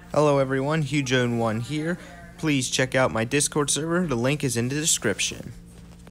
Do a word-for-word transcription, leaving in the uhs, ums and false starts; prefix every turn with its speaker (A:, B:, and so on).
A: Hello everyone, HughJone one here. Please check out my Discord server, the link is in the description.